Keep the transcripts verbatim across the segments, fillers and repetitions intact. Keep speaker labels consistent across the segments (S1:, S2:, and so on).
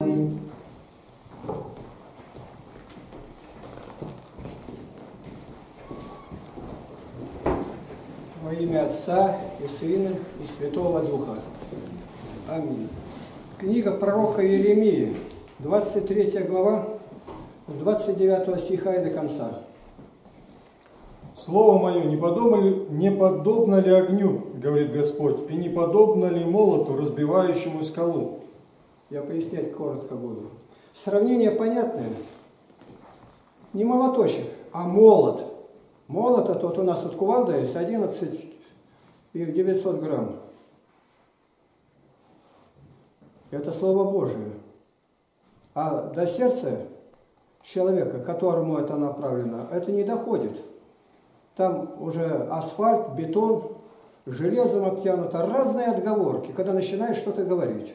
S1: Во имя Отца и Сына и Святого Духа. Аминь. Книга пророка Иеремии, двадцать третья глава, с двадцать девятого стиха и до конца.
S2: Слово мое не подобно ли, не подобно ли огню, говорит Господь, и не подобно ли молоту, разбивающему скалу?
S1: Я пояснять коротко буду. Сравнение понятное. Не молоточек, а молот. Молот, это вот у нас вот кувалда есть, одиннадцать и девятьсот грамм. Это Слово Божие. А до сердца человека, которому это направлено, это не доходит. Там уже асфальт, бетон, железом обтянуто, разные отговорки, когда начинаешь что-то говорить.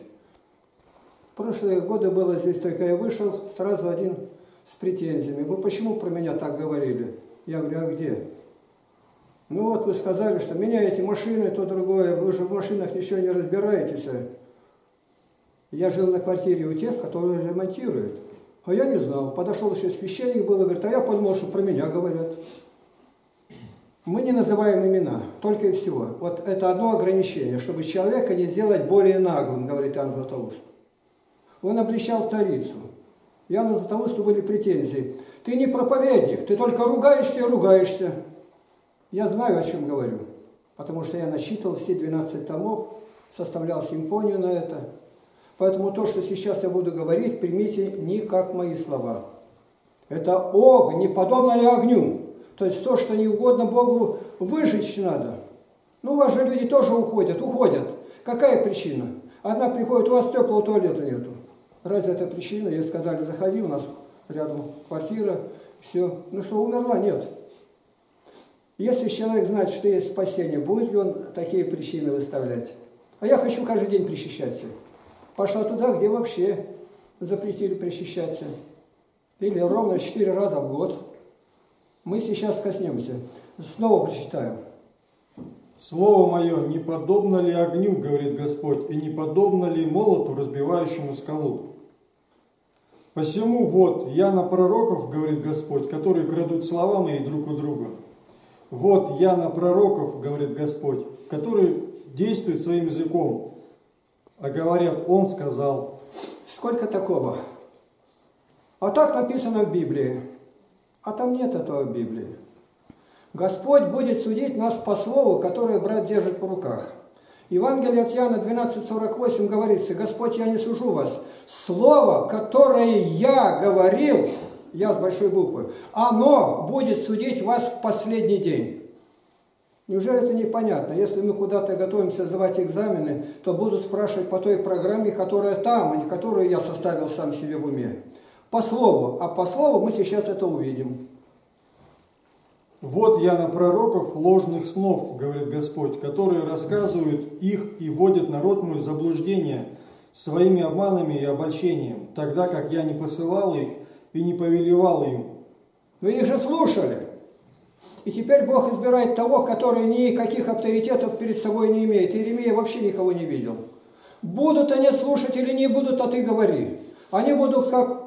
S1: В прошлые годы было здесь, только я вышел, сразу один с претензиями. Вы почему про меня так говорили? Я говорю, а где? Ну вот вы сказали, что меняете машины, то другое, вы же в машинах ничего не разбираетесь. Я жил на квартире у тех, которые ремонтируют. А я не знал. Подошел еще священник был и говорит, а я подумал, что про меня говорят. Мы не называем имена, только и всего. Вот это одно ограничение, чтобы человека не сделать более наглым, говорит Иоанн Златоуст. Он обличал царицу. Иоанну Златоусту были претензии. Ты не проповедник, ты только ругаешься и ругаешься. Я знаю, о чем говорю, потому что я насчитывал все двенадцать томов, составлял симфонию на это. Поэтому то, что сейчас я буду говорить, примите не как мои слова. Это огонь, не подобно ли огню. То есть то, что не угодно Богу, выжечь надо. Ну, у вас же люди тоже уходят, уходят. Какая причина? Одна приходит, у вас теплого туалета нету. Разве это причина? Ей сказали, заходи, у нас рядом квартира, все. Ну что, умерла? Нет. Если человек знает, что есть спасение, будет ли он такие причины выставлять? А я хочу каждый день причащаться. Пошла туда, где вообще запретили причащаться. Или ровно четыре раза в год. Мы сейчас коснемся. Снова прочитаем.
S2: Слово мое не подобно ли огню, говорит Господь, и не подобно ли молоту, разбивающему скалу? Посему вот, я на пророков, говорит Господь, которые крадут слова мои друг у друга. Вот я на пророков, говорит Господь, которые действуют своим языком, а говорят, он сказал.
S1: Сколько такого? А так написано в Библии. А там нет этого в Библии. Господь будет судить нас по слову, которое брат держит по руках. Евангелие от Иоанна двенадцать сорок восемь говорится, Господь, я не сужу вас. Слово, которое я говорил, я с большой буквы, оно будет судить вас в последний день. Неужели это непонятно? Если мы куда-то готовимся сдавать экзамены, то будут спрашивать по той программе, которая там, а не которую я составил сам себе в уме. По слову. А по слову мы сейчас это увидим.
S2: Вот я на пророков ложных снов, говорит Господь, которые рассказывают их и вводят народ мой в заблуждение своими обманами и обольщением, тогда как я не посылал их и не повелевал им.
S1: Вы их же слушали. И теперь Бог избирает того, который никаких авторитетов перед собой не имеет. Иеремия вообще никого не видел. Будут они слушать или не будут, а ты говори. Они будут как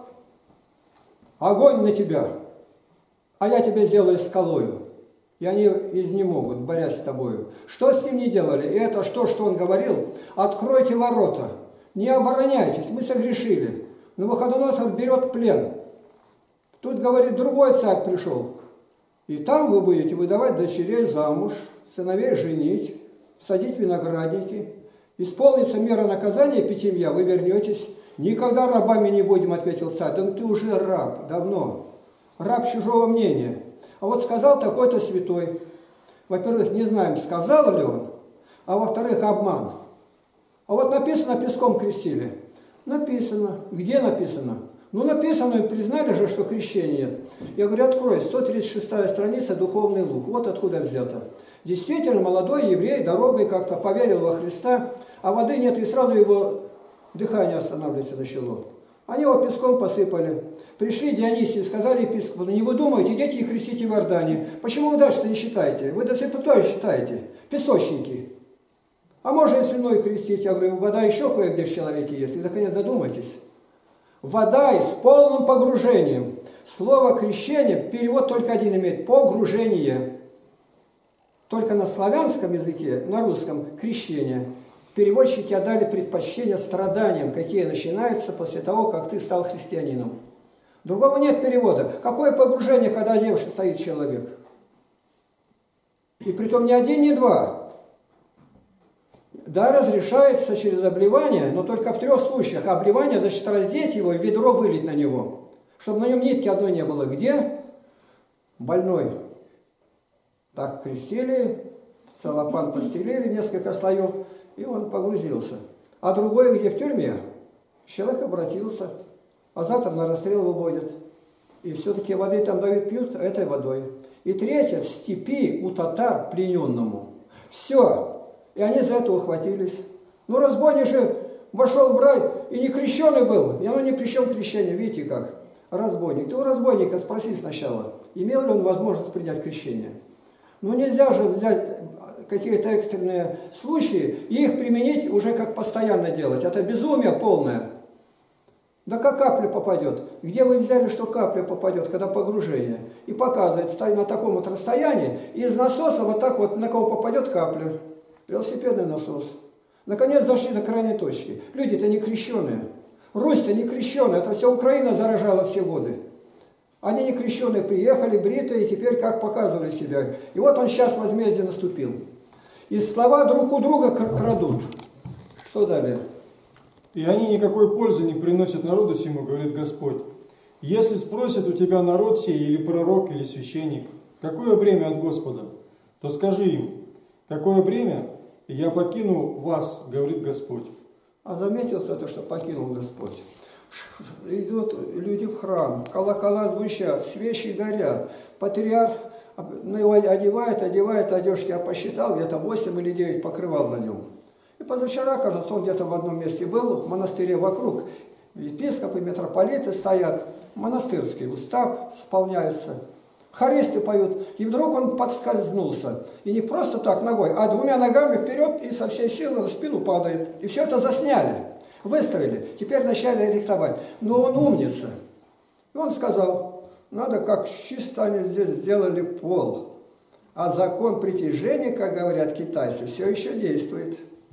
S1: огонь на тебя, а я тебя сделаю скалою. И они изнемогут, борясь с тобою. Что с ним не делали? И это что, что он говорил? Откройте ворота, не обороняйтесь, мы согрешили. Навуходоносор берет плен. Тут, говорит, другой царь пришел. И там вы будете выдавать дочерей замуж, сыновей женить, садить виноградники. Исполнится мера наказания пятимья, вы вернетесь. Никогда рабами не будем, ответил царь. Да ты уже раб, давно. Раб чужого мнения. А вот сказал такой-то святой. Во-первых, не знаем, сказал ли он, а во-вторых, обман. А вот написано, песком крестили. Написано. Где написано? Ну, написано, и признали же, что крещения нет. Я говорю, открой, сто тридцать шестая страница, Духовный Лук. Вот откуда взято. Действительно, молодой еврей дорогой как-то поверил во Христа, а воды нет, и сразу его дыхание останавливается начало. Они его песком посыпали. Пришли Дионисию, сказали епископу, не вы думаете, идите и крестите в Иордане. Почему вы дальше-то не считаете? Вы до святой считаете. Песочники. А можно и свиной крестить. Я говорю, вода еще кое-где в человеке есть. И наконец задумайтесь. Вода и с полным погружением. Слово крещение, перевод только один имеет – погружение. Только на славянском языке, на русском – крещение. Переводчики отдали предпочтение страданиям, какие начинаются после того, как ты стал христианином. Другого нет перевода. Какое погружение, когда девушка стоит человек? И притом не один, не два. Да, разрешается через обливание, но только в трех случаях. А обливание, значит, раздеть его и ведро вылить на него. Чтобы на нем нитки одной не было. Где? Больной. Так крестили, целлофан постелили, несколько слоев, и он погрузился. А другой, где в тюрьме, человек обратился, а завтра на расстрел выводят. И все-таки воды там дают, пьют этой водой. И третье, в степи у татар плененному. Все. И они за это ухватились. Ну, разбойник же вошел в рай и не крещеный был. И оно не причем крещение. Видите как? Разбойник. Ты у разбойника спроси сначала, имел ли он возможность принять крещение. Ну, нельзя же взять какие-то экстренные случаи и их применить уже как постоянно делать. Это безумие полное. Да как капля попадет? Где вы взяли, что капля попадет, когда погружение? И показывает, стоит на таком вот расстоянии, и из насоса вот так вот, на кого попадет капля. Велосипедный насос. Наконец дошли до крайней точки. Люди-то не крещеные. Русь-то не крещеная. Это вся Украина заражала все годы. Они не крещеные приехали, бритые, и теперь как показывали себя. И вот он сейчас возмездие наступил. И слова друг у друга крадут. Что далее?
S2: И они никакой пользы не приносят народу сему, говорит Господь. Если спросит у тебя народ сей, или пророк, или священник, какое бремя от Господа, то скажи им, какое бремя, и я покину вас, говорит Господь.
S1: А заметил кто-то, что покинул Господь? Идут люди в храм, колокола звучат, свечи горят, патриарх его одевает, одевает одежки, я посчитал, где-то восемь или девять покрывал на нем. И позавчера, кажется, он где-то в одном месте был, в монастыре вокруг, епископы, митрополиты стоят, монастырский устав исполняется, хористы поют, и вдруг он подскользнулся. И не просто так ногой, а двумя ногами вперед и со всей силы на спину падает. И все это засняли, выставили, теперь начали рихтовать. Но он умница. И он сказал, надо, как чисто они здесь сделали пол. А закон притяжения, как говорят китайцы, все еще действует.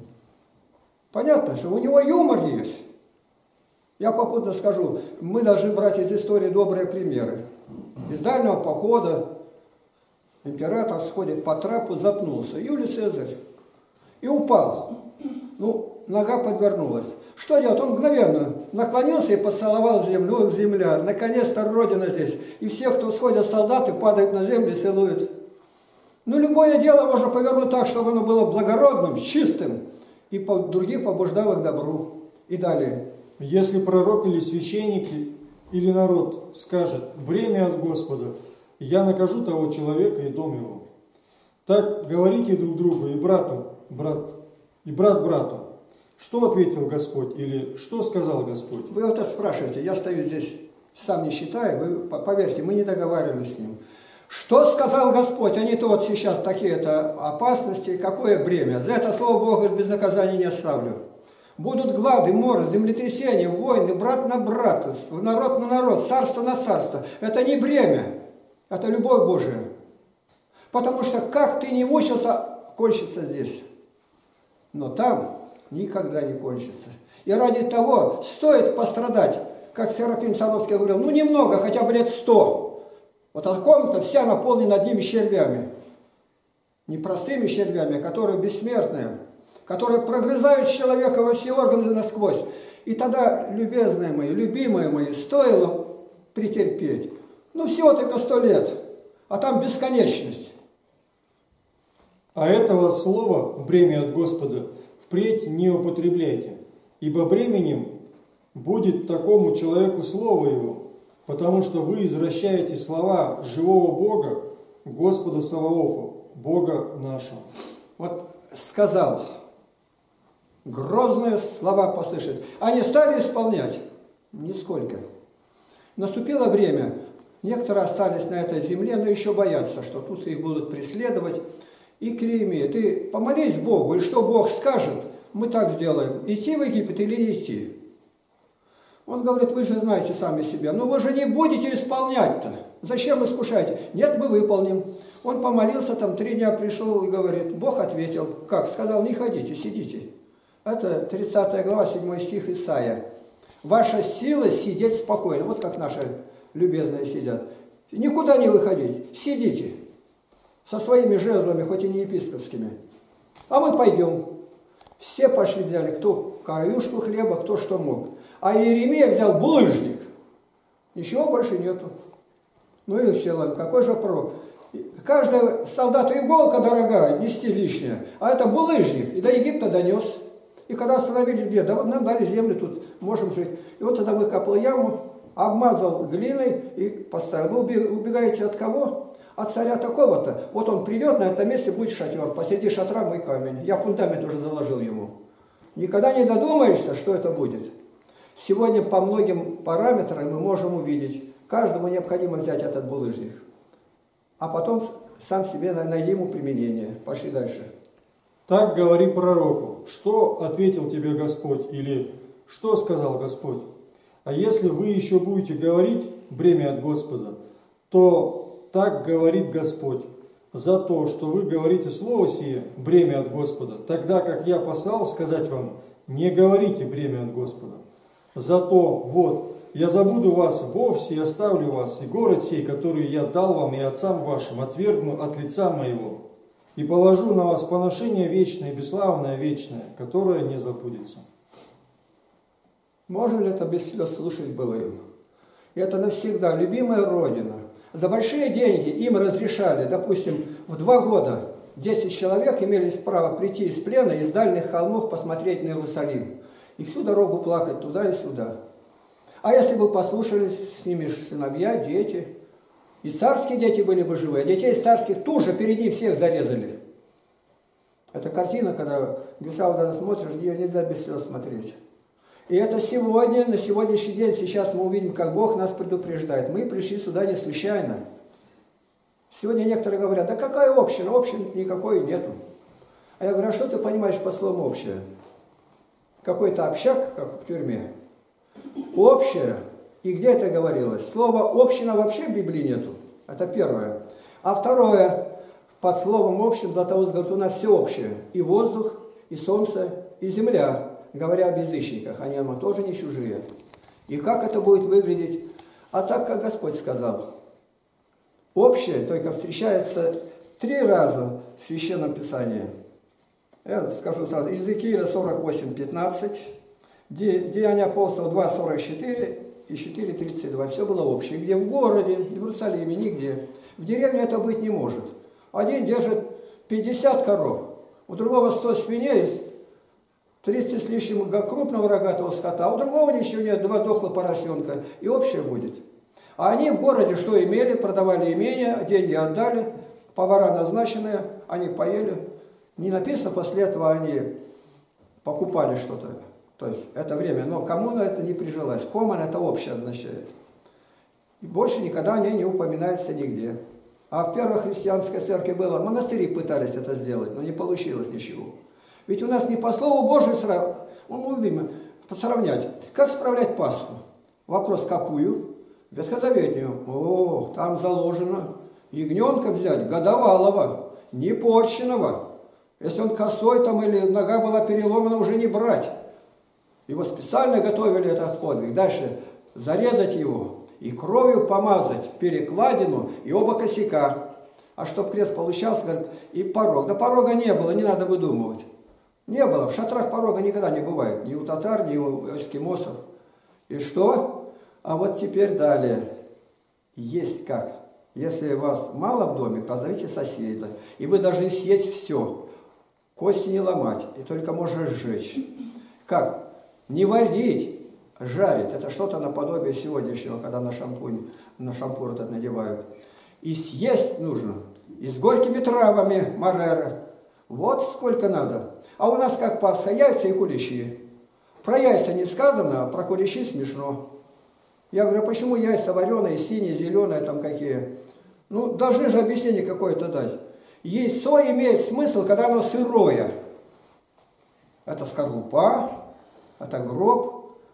S1: Понятно, что у него юмор есть. Я попутно скажу, мы должны брать из истории добрые примеры. Из дальнего похода император сходит по трапу, запнулся. Юлий Цезарь. И упал. Ну, нога подвернулась. Что делать? Он мгновенно наклонился и поцеловал землю. Земля. Наконец-то Родина здесь. И все, кто сходят солдаты, падают на землю и целуют. Ну, любое дело можно повернуть так, чтобы оно было благородным, чистым. И других побуждал их к добру. И далее.
S2: Если пророк или священник, или народ скажет, бремя от Господа, я накажу того человека и дом его. Так говорите друг другу и брату, брат, и брат брату. Что ответил Господь или что сказал Господь?
S1: Вы вот это спрашиваете, я стою здесь, сам не считаю, вы поверьте, мы не договаривались с ним. Что сказал Господь? А не то вот сейчас такие-то опасности, какое бремя. За это слово Бога без наказания не оставлю. Будут глады, моры, землетрясения, войны, брат на брата, народ на народ, царство на царство. Это не бремя, это любовь Божия. Потому что как ты не мучился, кончится здесь. Но там никогда не кончится. И ради того стоит пострадать, как Серафим Саровский говорил, ну немного, хотя бы лет сто. Вот эта комната вся наполнена одними червями. Не простыми червями, а которые бессмертные, которые прогрызают человека во все органы насквозь. И тогда, любезные мои, любимые мои, стоило претерпеть. Ну, всего только сто лет, а там бесконечность.
S2: А этого слова, бремя от Господа, впредь не употребляйте, ибо бременем будет такому человеку слово его, потому что вы извращаете слова живого Бога, Господа Саваофа, Бога нашего.
S1: Вот сказал, грозные слова послышать. Они стали исполнять? Нисколько. Наступило время. Некоторые остались на этой земле, но еще боятся, что тут их будут преследовать. И Клейме, ты помолись Богу, и что Бог скажет, мы так сделаем. Идти в Египет или не идти? Он говорит, вы же знаете сами себя, но вы же не будете исполнять-то. Зачем искушаете? Нет, мы выполним. Он помолился, там три дня пришел и говорит, Бог ответил. Как? Сказал, не ходите, сидите. Это тридцатая глава, седьмой стих Исаия. Ваша сила сидеть спокойно. Вот как наши любезные сидят. Никуда не выходить, сидите. Со своими жезлами, хоть и не епископскими. А мы пойдем. Все пошли, взяли, кто краюшку хлеба, кто что мог. А Иеремия взял булыжник. Ничего больше нету. Ну и человек, какой же пророк? Каждый солдату иголка дорогая, нести лишнее. А это булыжник. И до Египта донес. И когда остановились где? Да вот нам дали землю тут, можем жить. И он тогда выкопал яму, обмазал глиной и поставил. Вы убегаете от кого? От царя такого-то. Вот он придет, на этом месте будет шатер. Посреди шатра мой камень. Я фундамент уже заложил ему. Никогда не додумаешься, что это будет. Сегодня по многим параметрам мы можем увидеть. Каждому необходимо взять этот булыжник. А потом сам себе найди ему применение. Пошли дальше.
S2: Так говори пророку. Что ответил тебе Господь? Или что сказал Господь? А если вы еще будете говорить бремя от Господа, то так говорит Господь. За то, что вы говорите слово сие, бремя от Господа, тогда как я послал сказать вам, не говорите бремя от Господа. Зато вот, я забуду вас вовсе и оставлю вас, и город сей, который я дал вам и отцам вашим, отвергну от лица моего, и положу на вас поношение вечное, бесславное вечное, которое не забудется.
S1: Можно ли это без слез слушать было им? И это навсегда любимая Родина. За большие деньги им разрешали, допустим, в два года десять человек имели право прийти из плена, из дальних холмов посмотреть на Иерусалим. И всю дорогу плакать туда и сюда. А если бы послушались, с ними сыновья, дети. И царские дети были бы живы, а детей царских тут же перед ним всех зарезали. Это картина, когда Гюсауда смотришь, ее нельзя без слез смотреть. И это сегодня, на сегодняшний день, сейчас мы увидим, как Бог нас предупреждает. Мы пришли сюда не случайно. Сегодня некоторые говорят, да какая община? Общины никакой нету. А я говорю, а что ты понимаешь по словам общее? Какой-то общак, как в тюрьме. Общее. И где это говорилось? Слово община вообще в Библии нету. Это первое. А второе, под словом общим Златоуст говорит, у нас все общее. И воздух, и солнце, и земля. Говоря об язычниках, они нам тоже не чужие. И как это будет выглядеть? А так, как Господь сказал. Общее только встречается три раза в Священном Писании. Я скажу сразу. Иезекииля сорок восемь пятнадцать, Деяния апостолов два сорок четыре и четыре тридцать два. Все было общее. Где в городе, в Иерусалиме, нигде. В деревне это быть не может. Один держит пятьдесят коров, у другого сто свиней, тридцать с лишним крупного рогатого скота, а у другого ничего нет, два дохлых поросенка. И общее будет. А они в городе что имели? Продавали имения, деньги отдали, повара назначенные, они поели. Не написано, после этого они покупали что-то. То есть это время. Но коммуна это не прижилась. Коммун это общее означает. И больше никогда они не упоминаются нигде. А в первой христианской церкви было, монастыри пытались это сделать, но не получилось ничего. Ведь у нас не по слову Божию сравнять. Как справлять Пасху? Вопрос, какую? Ветхозаветную. О, там заложено. Ягненка взять, годовалого, непорченного. Если он косой там или нога была переломана, уже не брать. Его специально готовили этот подвиг. Дальше зарезать его и кровью помазать перекладину и оба косяка. А чтоб крест получался, говорит, и порог. Да порога не было, не надо выдумывать. Не было. В шатрах порога никогда не бывает. Ни у татар, ни у эскимосов. И что? А вот теперь далее. Есть как. Если вас мало в доме, позовите соседа. И вы должны съесть все. Кости не ломать. И только можно сжечь. Как? Не варить, жарить. Это что-то наподобие сегодняшнего, когда на шампунь, на шампур этот надевают. И съесть нужно. И с горькими травами марера. Вот сколько надо. А у нас как Пасха, яйца и куличи. Про яйца не сказано, а про куличи смешно. Я говорю, а почему яйца вареные, синие, зеленые там какие? Ну, должны же объяснение какое-то дать. Яйцо имеет смысл, когда оно сырое. Это скорлупа, это гроб.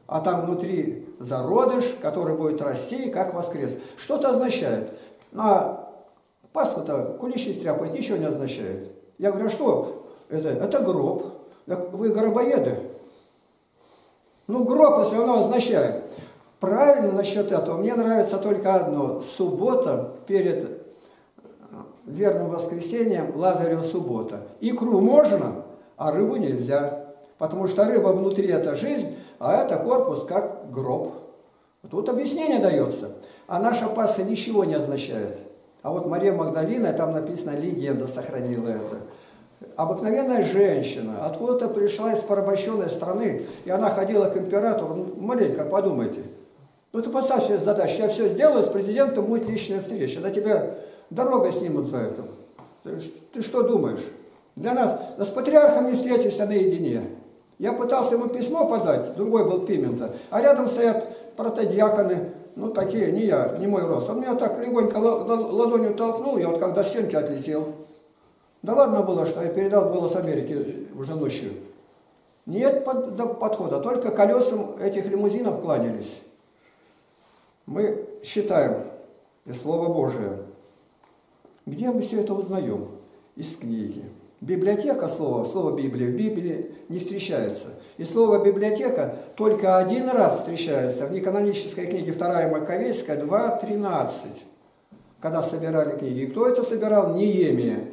S1: а там внутри зародыш, который будет расти, как воскрес. Что это означает? На Пасху-то куличи стряпать ничего не означает. Я говорю, а что? Это, это гроб. Так вы гробоеды. Ну, гроб, если оно означает. Правильно насчет этого. Мне нравится только одно. Суббота перед верным воскресением, Лазарева суббота. Икру можно, а рыбу нельзя. Потому что рыба внутри это жизнь, а это корпус как гроб. Тут объяснение дается. А наша Пасха ничего не означает. А вот Мария Магдалина, там написано, легенда сохранила это. Обыкновенная женщина, откуда-то пришла из порабощенной страны, и она ходила к императору, ну, маленько подумайте. Ну ты поставь себе задачу, я все сделаю, с президентом будет личная встреча, на тебя дорога снимут за это. Ты, ты что думаешь? Для нас, да с патриархом не встретишься наедине. Я пытался ему письмо подать, другой был Пимента, а рядом стоят протодиаконы, ну такие, не я, не мой рост. Он меня так легонько ладонью толкнул, я вот как до стенки отлетел. Да ладно было, что я передал голос Америки уже ночью. Нет под, до подхода, только колесам этих лимузинов кланялись. Мы считаем из Слова Божия. Где мы все это узнаем? Из книги. Библиотека слова, слово Библия в Библии не встречается. И слово библиотека только один раз встречается в неканонической книге вторая Маковейская два тринадцать, когда собирали книги. И кто это собирал? Неемия.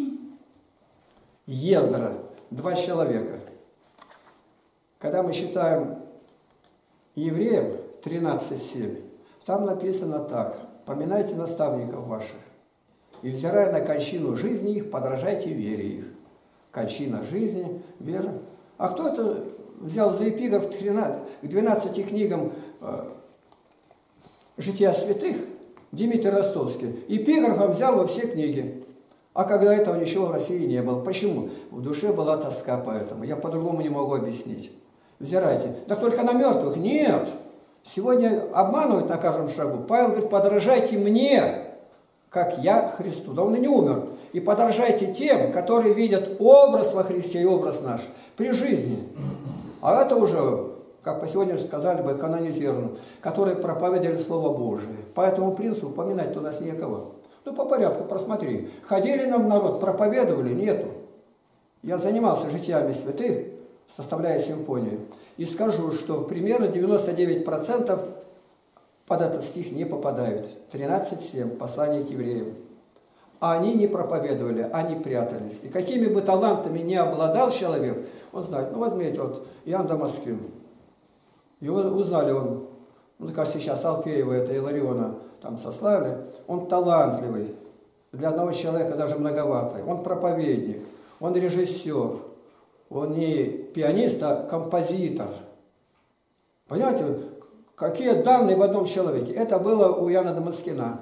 S1: Ездра. Два человека. Когда мы считаем евреям тринадцать семь, там написано так. Поминайте наставников ваших. И, взирая на кончину жизни их, подражайте вере их. Кончина жизни, вера. А кто это взял за эпиграф к двенадцати книгам э, «Жития святых»? Дмитрий Ростовский. Эпиграфом взял во все книги. А когда этого ничего в России не было. Почему? В душе была тоска по этому. Я по-другому не могу объяснить. Взирайте. Так только на мертвых? Нет. Сегодня обманывают на каждом шагу. Павел говорит, подражайте мне, как я Христу. Да он и не умер. И подражайте тем, которые видят образ во Христе и образ наш при жизни. А это уже, как по сегодня сказали бы, канонизировано, которые проповедовали Слово Божие. По этому принципу поминать-то у нас некого. Ну, по порядку, просмотри. Ходили нам в народ, проповедовали? Нету. Я занимался житиями святых, составляя симфонию. И скажу, что примерно девяносто девять процентов под этот стих не попадают. тринадцать семь, послание к евреям. А они не проповедовали, они прятались. И какими бы талантами не обладал человек, он знает. Ну, возьмите, вот Иоанн Дамаскин. Его узнали, он, ну, как сейчас Алкеева, это Илариона, там сослали. Он талантливый. Для одного человека даже многовато. Он проповедник, он режиссер. Он не пианист, а композитор. Понимаете, какие данные в одном человеке. Это было у Иоанна Дамаскина.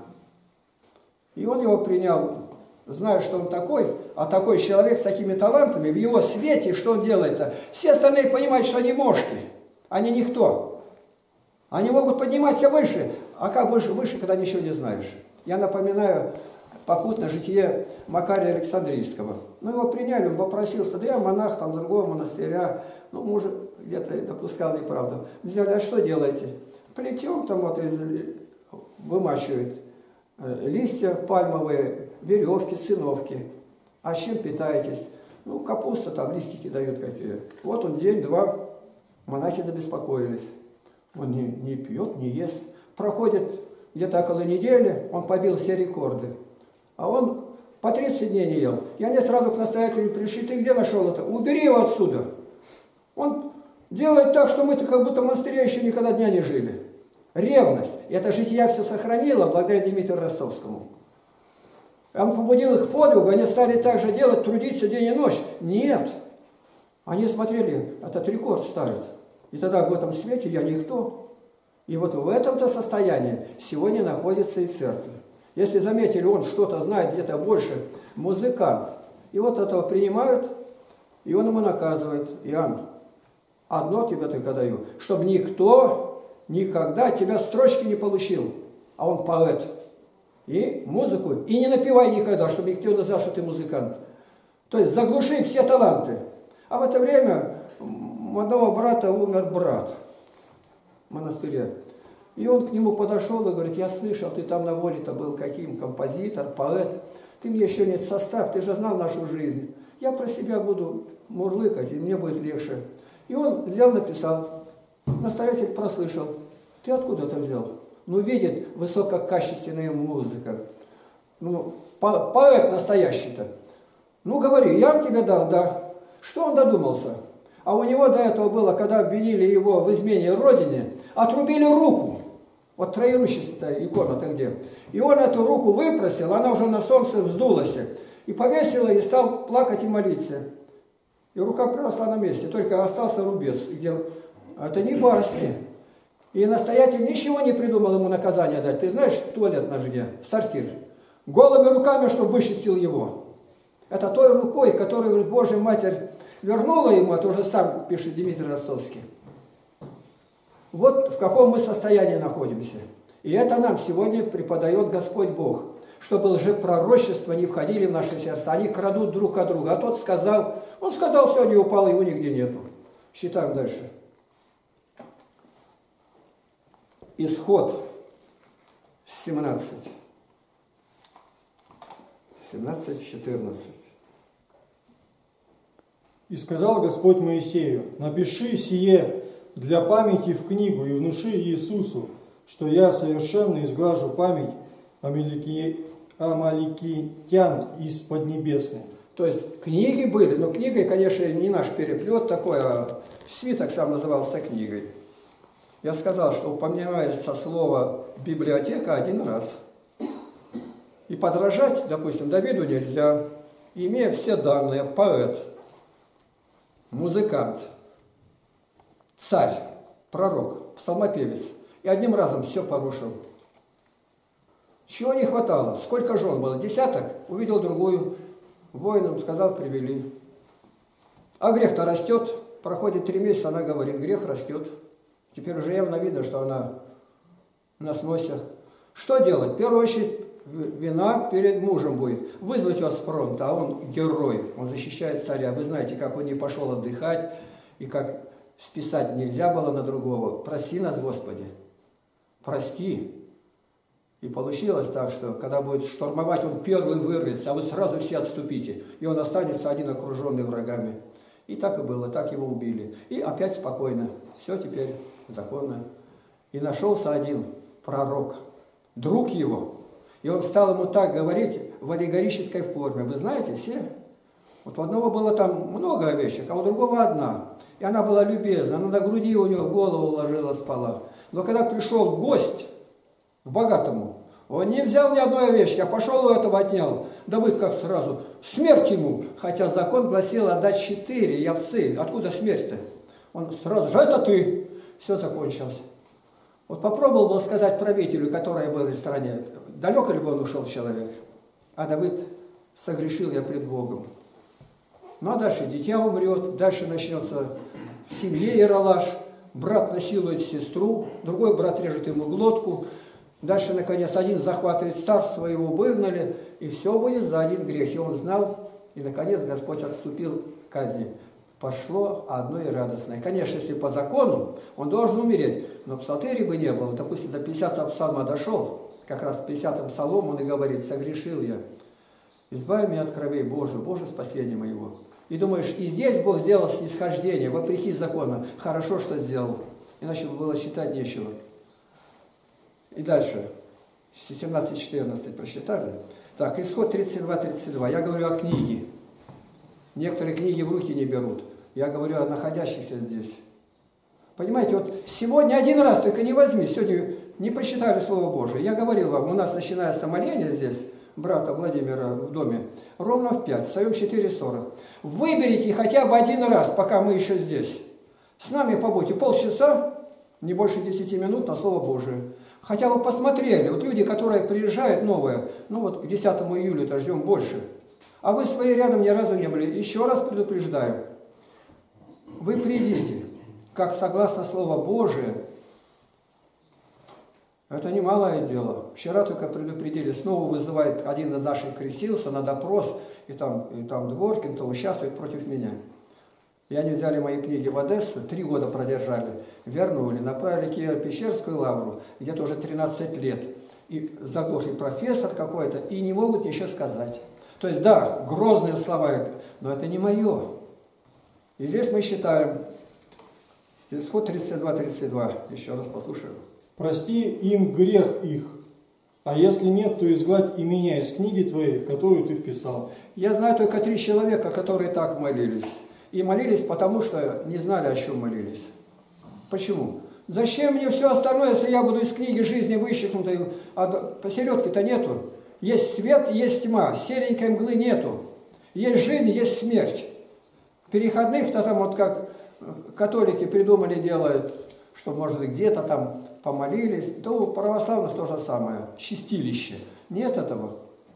S1: И он его принял, зная, что он такой, а такой человек с такими талантами, в его свете, что он делает-то? Все остальные понимают, что они мошки, они никто. Они могут подниматься выше, а как выше, выше, когда ничего не знаешь. Я напоминаю попутно житие Макария Александрийского. Ну, его приняли, он попросился, да я монах там другого монастыря, ну, может, где-то допускал неправду. Взяли, а что делаете? Плетем там вот из, вымачивает листья пальмовые, веревки, циновки. А с чем питаетесь? Ну, капуста, там листики дают какие. Вот он день-два, монахи забеспокоились. Он не, не пьет, не ест. Проходит где-то около недели, он побил все рекорды. А он по тридцать дней не ел. И они сразу к настоятелю пришли, ты где нашел это? Убери его отсюда. Он делает так, что мы-то как будто в монастыре еще никогда дня не жили. Ревность. И это жития все сохранило благодаря Дмитрию Ростовскому. Он побудил их к подвигу, они стали так же делать, трудиться день и ночь. Нет. Они смотрели, этот рекорд ставит. И тогда в этом свете я никто. И вот в этом-то состоянии сегодня находится и церковь. Если заметили, он что-то знает где-то больше, музыкант. И вот этого принимают, и он ему наказывает. Иоанн, одно тебе только даю, чтобы никто никогда тебя строчки не получил. А он поэт. И музыку, и не напевай никогда, чтобы никто не знал, что ты музыкант. То есть заглуши все таланты. А в это время у одного брата умер брат. монастыре. И он к нему подошел и говорит: я слышал, ты там на воле-то был каким, композитор, поэт. Ты мне еще нет состав, ты же знал нашу жизнь. Я про себя буду мурлыкать, и мне будет легче. И он взял, написал. Настоятель прослышал. Ты откуда это взял? Ну, видит, высококачественная музыка. Ну, по поэт настоящий-то. Ну, говори, я тебе дал, да. Что он додумался? А у него до этого было, когда обвинили его в измене родине, отрубили руку. Вот троеручистая икона-то где. И он эту руку выпросил, она уже на солнце вздулась. И повесила, и стал плакать и молиться. И рука приросла на месте, только остался рубец. Где... Это не басни. И настоятель ничего не придумал ему наказание дать. Ты знаешь, туалет наш где? Сортир. Голыми руками, чтобы вычистил его. Это той рукой, которую, говорит, Божья Матерь вернула ему, это уже сам пишет Дмитрий Ростовский. Вот в каком мы состоянии находимся. И это нам сегодня преподает Господь Бог. Чтобы лжепророчества не входили в наши сердца. Они крадут друг от друга. А тот сказал, он сказал, сегодня упал, его нигде нету. Считаем дальше. Исход семнадцать. семнадцать четырнадцать.
S2: И сказал Господь Моисею: напиши сие для памяти в книгу и внуши Иисусу, что я совершенно изглажу память амалики... амаликитян из Поднебесной.
S1: То есть книги были, но книгой, конечно, не наш переплет такой, а свиток сам назывался книгой. Я сказал, что упоминается слово библиотека один раз. И подражать, допустим, Давиду нельзя, имея все данные: поэт, музыкант, царь, пророк, псалмопевец. И одним разом все порушил. Чего не хватало? Сколько жен было? Десяток? Увидел другую. Воинам сказал, привели. А грех-то растет. Проходит три месяца, она говорит, грех растет. Теперь уже явно видно, что она на сносе. Что делать? В первую очередь, вина перед мужем будет. Вызвать его с фронта, а он герой. Он защищает царя. Вы знаете, как он не пошел отдыхать, и как списать нельзя было на другого. Прости нас, Господи. Прости. И получилось так, что когда будет штурмовать, он первый вырвется, а вы сразу все отступите. И он останется один окруженный врагами. И так и было, так его убили. И опять спокойно. Все теперь законно. И нашелся один пророк, друг его. И он стал ему так говорить в аллегорической форме. Вы знаете, все? Вот у одного было там много овечек, а у другого одна. И она была любезна, она на груди у него голову ложила, спала. Но когда пришел гость к богатому, он не взял ни одной овечки, а пошел у этого отнял. Да вы как сразу, смерть ему. Хотя закон гласил отдать четыре явцы. Откуда смерть-то? Он сразу же, это ты. Все закончилось. Вот попробовал бы сказать правителю, который был в стране, далеко ли бы он ушел человек. А Давид согрешил я пред Богом. Ну а дальше дитя умрет, дальше начнется в семье яролаж, брат насилует сестру, другой брат режет ему глотку, дальше, наконец, один захватывает царство, его выгнали, и все будет за один грех. И он знал, и, наконец, Господь отступил к казни. Пошло одно и радостное. Конечно, если по закону, он должен умереть, но псалтыри бы не было. Допустим, до пятидесятого псалма дошел, как раз в пятидесятом псалом он и говорит, согрешил я. Избавь меня от кровей Божию, Боже, спасение моего. И думаешь, и здесь Бог сделал снисхождение, вопреки закону. Хорошо, что сделал. Иначе было считать нечего. И дальше. семнадцать четырнадцать прочитали. Так, исход тридцать два тридцать два. Я говорю о книге. Некоторые книги в руки не берут. Я говорю о находящихся здесь. Понимаете, вот сегодня один раз только не возьми. Сегодня не прочитали Слово Божие. Я говорил вам, у нас начинается моление здесь, брата Владимира в доме, ровно в пять, встаем в четыре сорок. Выберите хотя бы один раз, пока мы еще здесь. С нами побудьте полчаса, не больше десяти минут на Слово Божие. Хотя бы посмотрели. Вот люди, которые приезжают новые, ну вот к десятому июля-то ждем больше. А вы свои рядом ни разу не были. Еще раз предупреждаю. Вы придите, как согласно Слову Божие. Это немалое дело. Вчера только предупредили, снова вызывает один из наших крестился на допрос, и там, и там Дворкин, то участвует против меня. И они взяли мои книги в Одессу, три года продержали, вернули, направили в Киево-Печерскую лавру, где-то уже тринадцать лет. И заглохший профессор какой-то, и не могут ничего сказать. То есть, да, грозные слова, но это не мое. И здесь мы считаем, Исход тридцать два тридцать два, еще раз послушаем.
S2: Прости им грех их, а если нет, то изгладь и меня из книги твоей, в которую ты вписал.
S1: Я знаю только три человека, которые так молились. И молились, потому что не знали, о чем молились. Почему? Зачем мне все остальное, если я буду из книги жизни вычеркнутой, а посередке-то нету? Есть свет, есть тьма, серенькой мглы нету. Есть жизнь, есть смерть. Переходных-то там вот как католики придумали, делают, что может где-то там помолились, то у православных то же самое, чистилище. Нет этого.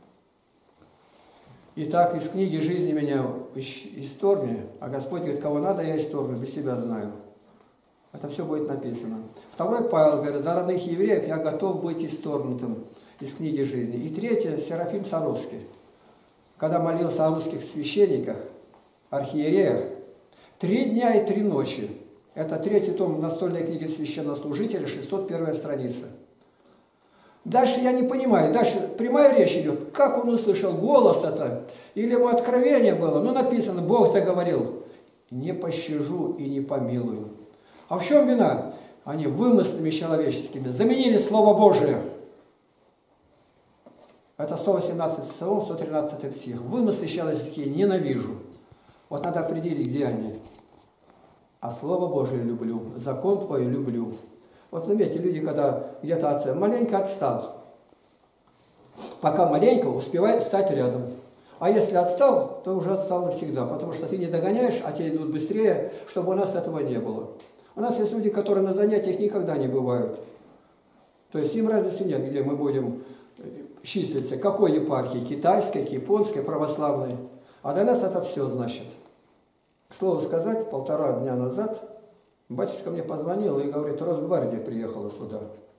S1: Итак, из книги жизни меня исторгни, а Господь говорит, кого надо, я исторгну, без тебя знаю. Это все будет написано. Второй Павел говорит, за родных евреев я готов быть исторгнутым из книги жизни. И третье, Серафим Саровский. Когда молился о русских священниках, архиереях, три дня и три ночи. Это третий том настольной книги священнослужителя, шестьсот первая страница. Дальше я не понимаю, дальше прямая речь идет. Как он услышал голос это? Или ему откровение было? Ну, написано, Бог заговорил. Не пощажу и не помилую. А в чем вина? Они вымыслами человеческими заменили Слово Божие. Это сто восемнадцатый Псалом, сто тринадцатый стих. Вымыслы человеческие ненавижу. Вот надо определить, где они. А Слово Божие люблю, закон твой люблю. Вот заметьте, люди, когда где-то отца маленько отстал, пока маленько успевает стать рядом. А если отстал, то уже отстал навсегда, потому что ты не догоняешь, а те идут быстрее, чтобы у нас этого не было. У нас есть люди, которые на занятиях никогда не бывают. То есть им разницы нет, где мы будем числиться, какой епархии, китайской, японской, православной. А для нас это все значит. К слову сказать, полтора дня назад батюшка мне позвонил и говорит, Росгвардия приехала сюда.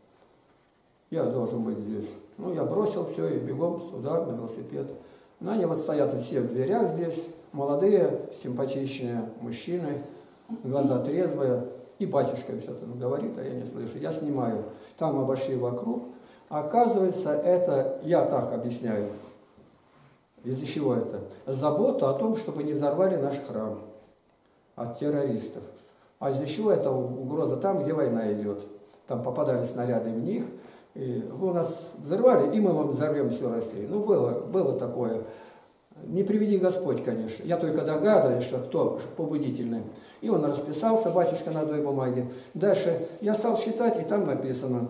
S1: Я должен быть здесь. Ну, я бросил все и бегом сюда, на велосипед. Но они вот стоят все в дверях здесь, молодые, симпатичные мужчины, глаза трезвые. И батюшка что-то говорит, а я не слышу. Я снимаю. Там обошли вокруг. Оказывается, это, я так объясняю, из-за чего это? Забота о том, чтобы не взорвали наш храм от террористов. А из-за чего это угроза там, где война идет? Там попадали снаряды в них, и вы у нас взорвали, и мы вам взорвем всю Россию. Ну, было, было такое. Не приведи Господь, конечно. Я только догадываюсь, что кто побудительный. И он расписался, батюшка, на одной бумаге. Дальше я стал считать, и там написано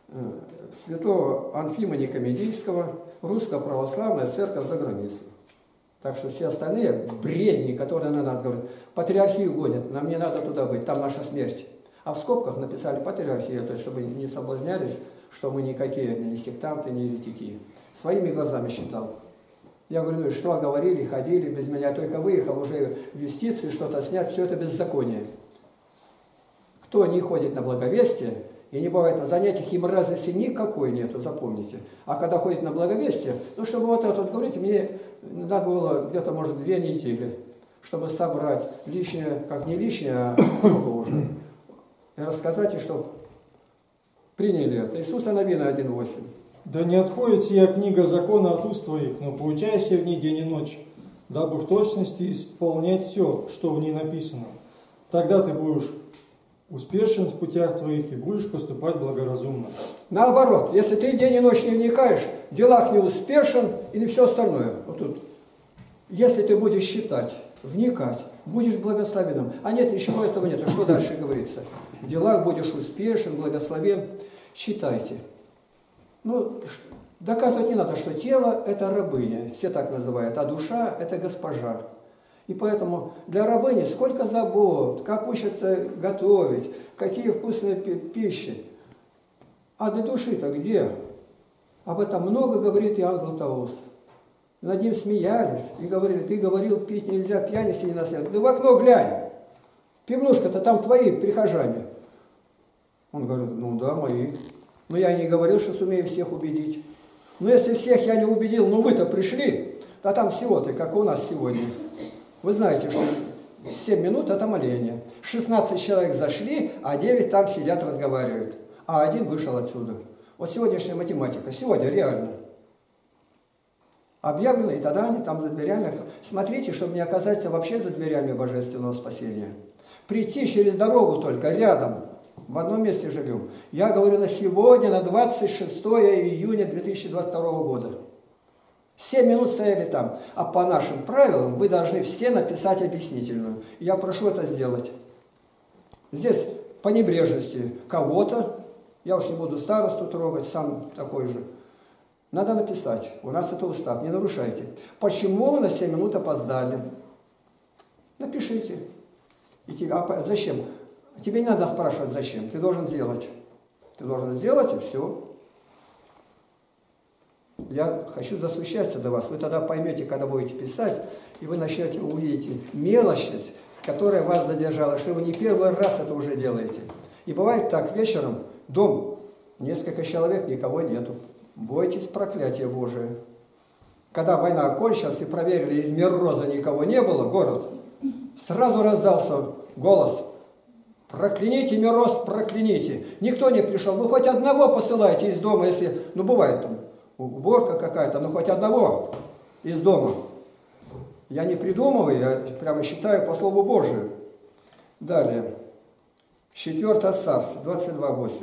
S1: святого Анфима Никомедийского, Русская Православная Церковь за границей. Так что все остальные бредни, которые на нас говорят, патриархию гонят, нам не надо туда быть, там наша смерть. А в скобках написали патриархию, то есть чтобы не соблазнялись, что мы никакие не сектанты, не еретики. Своими глазами считал. Я говорю, ну и что, говорили, ходили без меня, только выехал уже в юстицию, что-то снять, все это беззаконие. Кто не ходит на благовестие, и не бывает на занятиях, им разницы никакой нету, запомните. А когда ходит на благовестие, ну, чтобы вот это вот говорить, мне надо было где-то, может, две недели, чтобы собрать лишнее, как не лишнее, а много уже. И рассказать, и чтобы приняли это. Иисуса Навина один восемь.
S2: Да не отходит сия книга закона от уст твоих, но поучайся в ней день и ночь, дабы в точности исполнять все, что в ней написано. Тогда ты будешь успешен в путях твоих и будешь поступать благоразумно.
S1: Наоборот, если ты день и ночь не вникаешь, в делах не успешен и не все остальное. Вот тут. Если ты будешь считать, вникать, будешь благословенным. А нет, ничего этого нет. Что дальше говорится? В делах будешь успешен, благословен. Считайте. Ну, доказывать не надо, что тело – это рабыня, все так называют, а душа – это госпожа. И поэтому для рабыни сколько забот, как учатся готовить, какие вкусные пищи. А для души-то где? Об этом много говорит Иоанн Златоуст. Над ним смеялись и говорили, ты говорил, пить нельзя, пьяницы не наследуют. Да в окно глянь, пивнушка-то там твои прихожане. Он говорит, ну да, мои. Но я не говорил, что сумею всех убедить. Но если всех я не убедил, ну вы-то пришли, а там всего-то, как у нас сегодня. Вы знаете, что семь минут это моление. шестнадцать человек зашли, а девять там сидят, разговаривают. А один вышел отсюда. Вот сегодняшняя математика. Сегодня реально. Объявлено, и тогда они там за дверями. Смотрите, чтобы не оказаться вообще за дверями божественного спасения. Прийти через дорогу только, рядом. В одном месте живем. Я говорю на сегодня, на двадцать шестое июня две тысячи двадцать второго года. семь минут стояли там. А по нашим правилам вы должны все написать объяснительную. Я прошу это сделать. Здесь по небрежности кого-то, я уж не буду старосту трогать, сам такой же. Надо написать. У нас это устав, не нарушайте. Почему вы на семь минут опоздали? Напишите. И тебе, а зачем? Тебе не надо спрашивать, зачем. Ты должен сделать. Ты должен сделать, и все. Я хочу засущаться до вас. Вы тогда поймете, когда будете писать, и вы начнете увидите мелочность, которая вас задержала, что вы не первый раз это уже делаете. И бывает так, вечером дом, несколько человек, никого нету. Бойтесь проклятия Божие. Когда война окончилась и проверили, из Мироза никого не было, город, сразу раздался голос: прокляните Мироз, прокляните. Никто не пришел. Вы хоть одного посылаете из дома, если, ну бывает там уборка какая-то, ну хоть одного из дома. Я не придумываю, я прямо считаю по Слову Божию. Далее. четвёртое Царство, двадцать два восемь.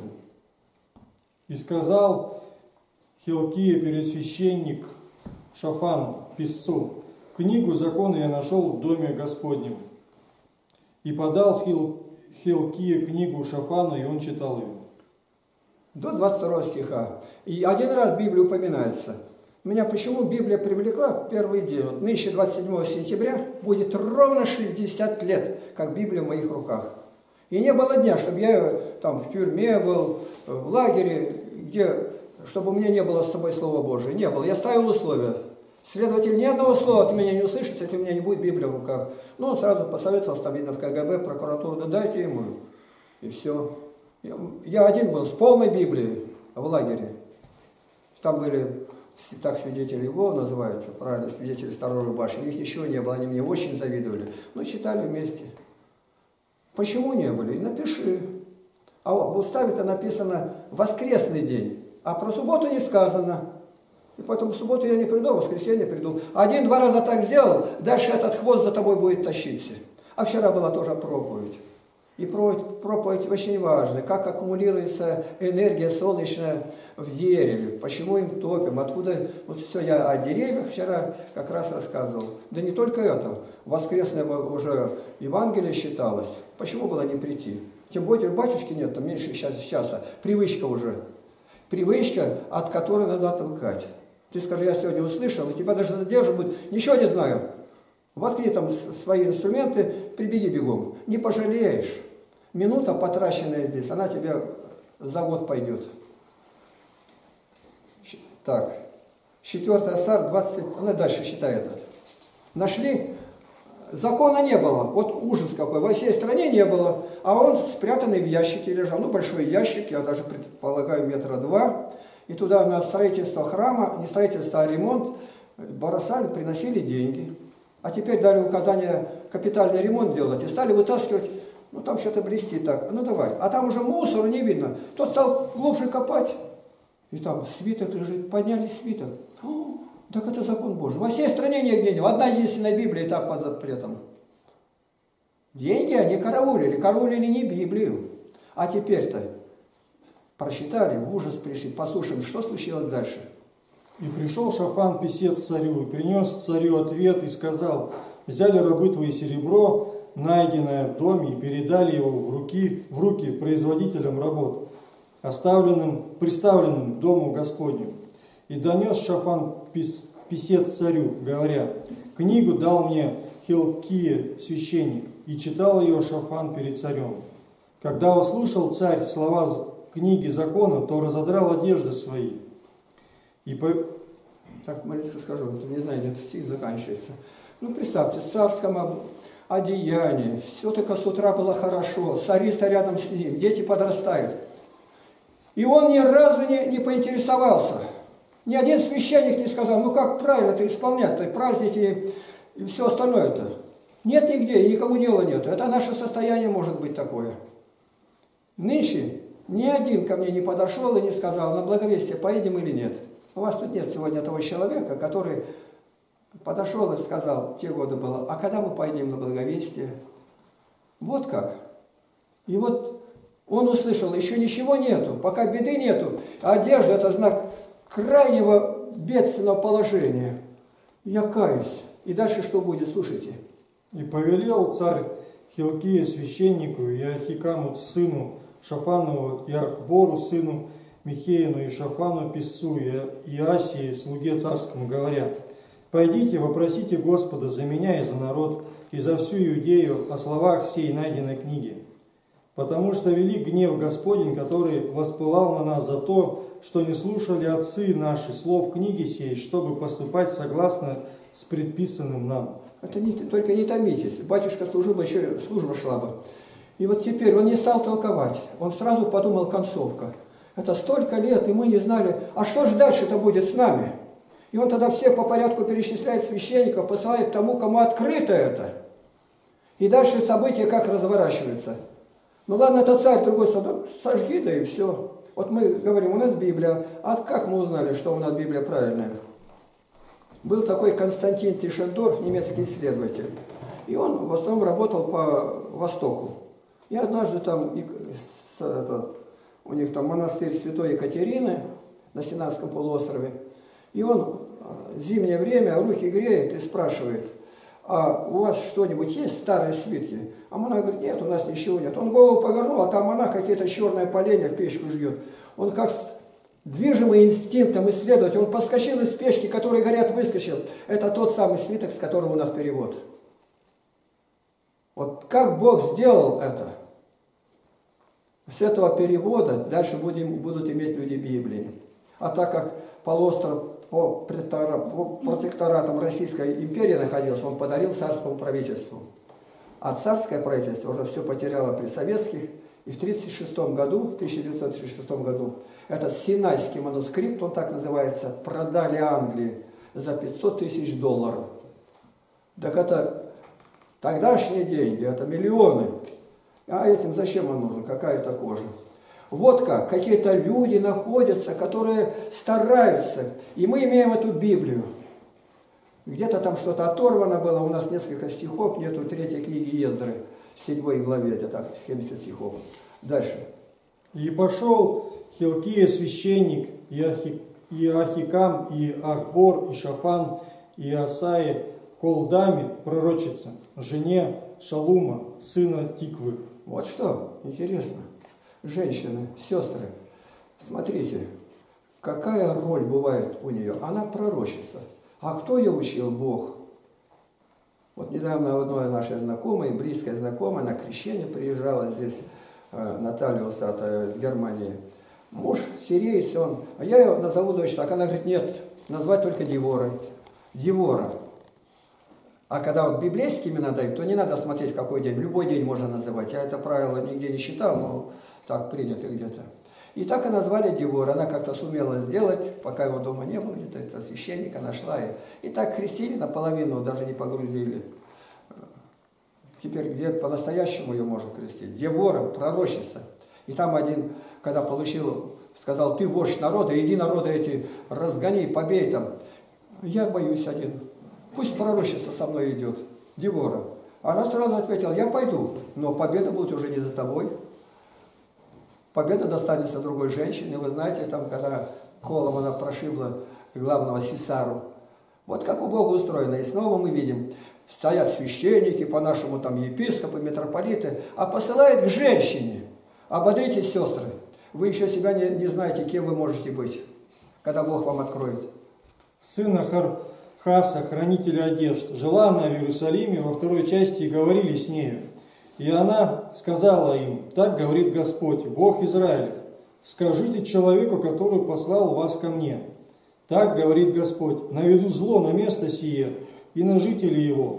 S2: И сказал Хилкия, первосвященник, Шафану, писцу: книгу закона я нашел в доме Господнем. И подал Хил, Хилкия книгу Шафану, и он читал ее.
S1: До двадцать второго стиха. И один раз Библия упоминается. Меня почему Библия привлекла в первый день? Вот нынче двадцать седьмого сентября будет ровно шестьдесят лет, как Библия в моих руках. И не было дня, чтобы я там в тюрьме был, в лагере, где, чтобы у меня не было с собой Слова Божия. Не было. Я ставил условия. Следователь ни одного слова от меня не услышит, если у меня не будет Библия в руках. Ну, он сразу посоветовал, там видно в КГБ, прокуратуру, да дайте ему. И все. Я, я один был с полной Библией в лагере. Там были, так свидетели Иеговы называются, правильно, свидетели Сторожевой башни. У них ничего не было, они мне очень завидовали. Но читали вместе. Почему не были? И напиши. А в уставе-то написано «воскресный день», а про субботу не сказано. И поэтому в субботу я не приду, а в воскресенье приду. Один-два раза так сделал, дальше этот хвост за тобой будет тащиться. А вчера была тоже проповедь. И проповедь, проповедь очень важная. Как аккумулируется энергия солнечная в дереве. Почему им топим. Откуда. Вот все я о деревьях вчера как раз рассказывал. Да не только это. Воскресное уже Евангелие считалось. Почему было не прийти? Тем более батюшки нет, там меньше сейчас, часа. Привычка уже. Привычка, от которой надо отвыкать. Ты скажи, я сегодня услышал, и тебя даже задерживают. Ничего не знаю. Воткни там свои инструменты, прибеги бегом. Не пожалеешь. Минута, потраченная здесь, она тебе за год пойдет. Так. четвёртое Царь, двадцать... Ну, дальше считай этот. Нашли? Закона не было. Вот ужас какой. Во всей стране не было. А он спрятанный в ящике лежал. Ну, большой ящик, я даже предполагаю, метра два. И туда на строительство храма, не строительство, а ремонт, бросали, приносили деньги. А теперь дали указание капитальный ремонт делать и стали вытаскивать, ну там что-то блестит так, ну давай. А там уже мусора не видно. Тот стал глубже копать, и там свиток лежит, подняли свиток. О, так это закон Божий. Во всей стране нигде не было. Одна единственная Библия, и так под запретом. Деньги они караулили, караулили не Библию. А теперь-то прочитали, в ужас пришли. Послушаем, что случилось дальше.
S2: И пришел Шафан, писец, царю, и принес царю ответ, и сказал: взяли рабы твои серебро, найденное в доме, и передали его в руки, в руки производителям работ, оставленным, приставленным к дому Господню. И донес Шафан, пис, писец, царю, говоря: книгу дал мне Хилкия, священник, и читал ее Шафан перед царем. Когда услышал царь слова книги закона, то разодрал одежды свои. И по...
S1: Так, молитву скажу, не знаю, где стих заканчивается. Ну, представьте, в царском одеянии, все только с утра было хорошо, царица рядом с ним, дети подрастают. И он ни разу не, не поинтересовался. Ни один священник не сказал, ну как правильно это исполнять-то, праздники и все остальное-то. Нет нигде, и никому дела нет. Это наше состояние может быть такое. Нынче ни один ко мне не подошел и не сказал, на благовестие поедем или нет. У вас тут нет сегодня того человека, который подошел и сказал, те годы было, а когда мы поедем на благовестие? Вот как. И вот он услышал, еще ничего нету, пока беды нету. Одежда – это знак крайнего бедственного положения. Я каюсь. И дальше что будет, слушайте.
S2: И повелел царь Хилкия священнику и Ахикаму сыну Шафанову и Ахбору сыну Михеину и Шафану писцу и Иасии слуге царскому, говоря: «Пойдите, вопросите Господа за меня и за народ, и за всю Иудею о словах сей найденной книги. Потому что велик гнев Господень, который воспылал на нас за то, что не слушали отцы наши слов книги сей, чтобы поступать согласно с предписанным нам».
S1: Это не, только не томитесь. Батюшка служил бы, еще служба шла бы. И вот теперь он не стал толковать. Он сразу подумал, концовка. Это столько лет, и мы не знали, а что же дальше-то будет с нами? И он тогда всех по порядку перечисляет священников, посылает тому, кому открыто это. И дальше события как разворачиваются. Ну ладно, это царь, другой стороны, сожги, да и все. Вот мы говорим, у нас Библия. А как мы узнали, что у нас Библия правильная? Был такой Константин Тишендорф, немецкий исследователь. И он в основном работал по Востоку. И однажды там с, это, у них там монастырь Святой Екатерины на Синайском полуострове. И он в зимнее время руки греет и спрашивает: а у вас что-нибудь есть, старые свитки? А монах говорит: нет, у нас ничего нет. Он голову повернул, а там монах какие-то черные поленья в печку ждет. Он как движимый инстинктом исследовать, он подскочил из печки, которые горят, выскочил. Это тот самый свиток, с которым у нас перевод. Вот как Бог сделал это? С этого перевода дальше будем, будут иметь люди Библии. А так как полуостров по протекторатам Российской империи находился, он подарил царскому правительству. А царское правительство уже все потеряло при советских. И в тридцать шестом году, в тысяча девятьсот тридцать шестом году, этот синайский манускрипт, он так называется, продали Англии за пятьсот тысяч долларов. Так это тогдашние деньги, это миллионы. А этим зачем он нужен? Какая это кожа? Вот как, какие-то люди находятся, которые стараются. И мы имеем эту Библию. Где-то там что-то оторвано было, у нас несколько стихов, нету третьей книги Ездры, в седьмой главе, где-то семьдесят стихов. Дальше.
S2: «И пошел Хилкия священник, и, Ахи, и Ахикам, и Ахбор, и Шафан, и Асаи, Колдами, пророчица, жене Шалума, сына Тиквы».
S1: Вот что интересно. Женщины, сестры, смотрите, какая роль бывает у нее. Она пророчица. А кто ее учил? Бог. Вот недавно одной нашей знакомой, близкой знакомой, на крещение приезжала здесь, Наталья Усатая из Германии. Муж сириец, он, а я ее назову дочь так. Она говорит: нет, назвать только Деворой. Девора. А когда вот библейские имена дают, то не надо смотреть, какой день. Любой день можно называть. Я это правило нигде не считал, но так принято где-то. И так и назвали Девора. Она как-то сумела сделать, пока его дома не было, где-то это священника нашла. И, и так крестили наполовину, даже не погрузили. Теперь где по-настоящему ее можно крестить? Девора, пророчица. И там один, когда получил, сказал: ты вождь народа, иди народа эти разгони, побей там. Я боюсь один. Пусть пророчица со мной идет, Девора. Она сразу ответила: я пойду, но победа будет уже не за тобой. Победа достанется другой женщине. Вы знаете, там, когда колом она прошибла главного Сесару. Вот как у Бога устроено. И снова мы видим, стоят священники, по-нашему там епископы, митрополиты, а посылает к женщине. Ободритесь, сестры. Вы еще себя не, не знаете, кем вы можете быть, когда Бог вам откроет.
S2: Сын Ахархаса, хранителя одежд, жила она в Иерусалиме во второй части, и говорили с нею. И она сказала им: так говорит Господь, Бог Израилев, скажите человеку, который послал вас ко мне. Так говорит Господь: наведу зло на место сие и на жителей его.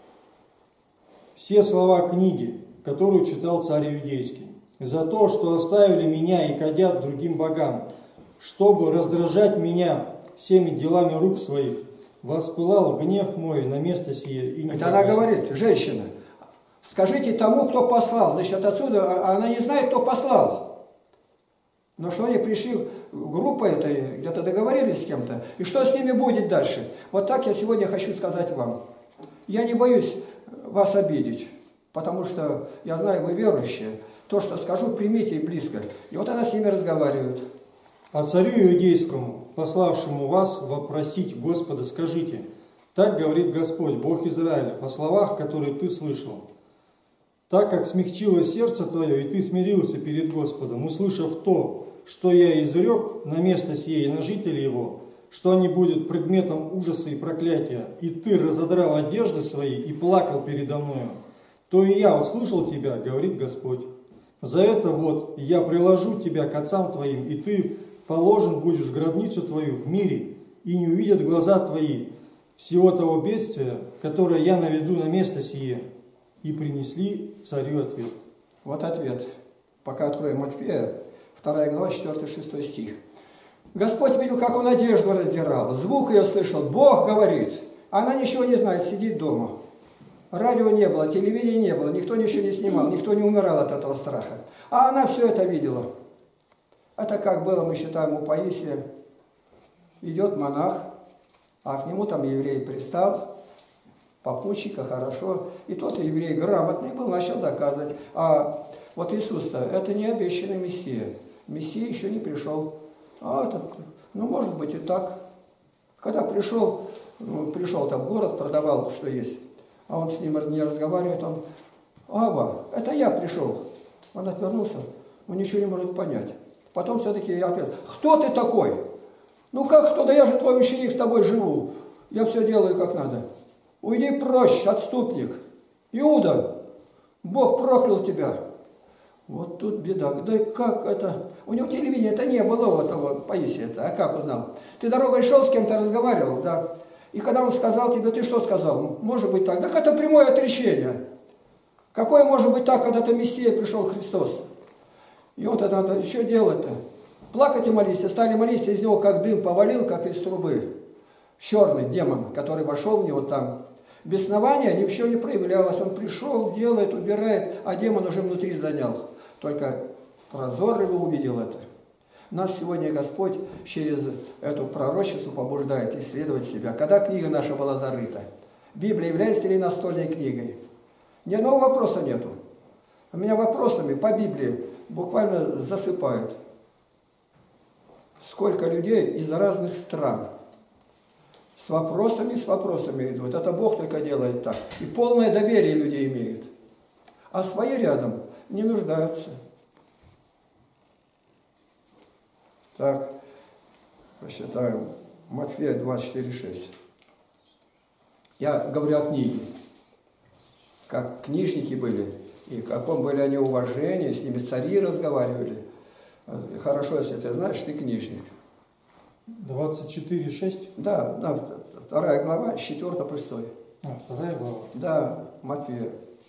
S2: Все слова книги, которую читал царь Иудейский, за то, что оставили меня и кадят другим богам, чтобы раздражать меня всеми делами рук своих, воспылал гнев мой на место сие. И не
S1: это она говорит, женщина, скажите тому, кто послал. Значит, отсюда она не знает, кто послал. Но что они пришли, группа этой, где-то договорились с кем-то, и что с ними будет дальше? Вот так я сегодня хочу сказать вам. Я не боюсь вас обидеть, потому что я знаю, вы верующие. То, что скажу, примите близко. И вот она с ними разговаривает.
S2: А царю иудейскому, пославшему вас вопросить Господа, скажите, так говорит Господь, Бог Израилев, о словах, которые ты слышал. Так как смягчилось сердце твое, и ты смирился перед Господом, услышав то, что я изрек на место сие и на жителей его, что они будут предметом ужаса и проклятия, и ты разодрал одежды свои и плакал передо мною, то и я услышал тебя, говорит Господь. За это вот я приложу тебя к отцам твоим, и ты положен будешь в гробницу твою в мире, и не увидят глаза твои всего того бедствия, которое я наведу на место сие. И принесли царю ответ.
S1: Вот ответ. Пока откроем Матфея, вторая глава, четвёртый-шестой стих. Господь видел, как он одежду раздирал, звук ее слышал, Бог говорит. Она ничего не знает, сидит дома. Радио не было, телевидения не было, никто ничего не снимал, никто не умирал от этого страха. А она все это видела. Это как было, мы считаем, у Паисия. Идет монах, а к нему там еврей пристал, попутчика, хорошо. И тот еврей грамотный был, начал доказывать. А вот Иисус-то, это не обещанный Мессия. Мессия еще не пришел. А этот, ну, может быть и так. Когда пришел, ну, пришел там в город, продавал, что есть. А он с ним не разговаривает, он, Аба, это я пришел. Он отвернулся, он ничего не может понять. Потом все-таки я опять, кто ты такой? Ну как кто? Да я же твой ученик, с тобой живу. Я все делаю как надо. Уйди прочь, отступник. Иуда, Бог проклял тебя. Вот тут беда. Да как это? У него телевидения это не было, вот этого Паисия это. А как узнал? Ты дорогой шел, с кем-то разговаривал, да? И когда он сказал тебе, ты что сказал? Может быть так. Так это прямое отречение. Какое может быть так, когда ты Мессия пришел Христос? И он тогда, что делать-то? Плакать и молиться. Стали молиться, из него как дым повалил, как из трубы. Черный демон, который вошел в него там. Беснование ничего не проявлялось. Он пришел, делает, убирает, а демон уже внутри занял. Только прозорливо увидел это. Нас сегодня Господь через эту пророчицу побуждает исследовать себя. Когда книга наша была зарыта? Библия является ли настольной книгой? Ни одного вопроса нету. У меня вопросами по Библии буквально засыпают. Сколько людей из разных стран с вопросами, с вопросами идут. Это Бог только делает так. И полное доверие люди имеют. А свои рядом не нуждаются. Так, посчитаем. Матфея двадцать четыре шесть. Я говорю о книге. Как книжники были, и в каком были они уважении, с ними цари разговаривали. Хорошо, если ты знаешь, ты книжник.
S2: двадцать четыре шесть?
S1: Да, да, вторая глава, с четвёртого по шестой.
S2: А, вторая глава?
S1: Да, Матфея.